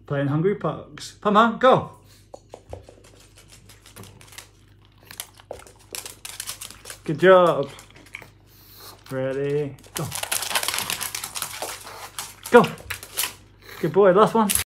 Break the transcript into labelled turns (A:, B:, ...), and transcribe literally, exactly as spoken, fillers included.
A: Playing Hungry Pugs. Come on, go. Good job. Ready, go. Go. Good boy, last one.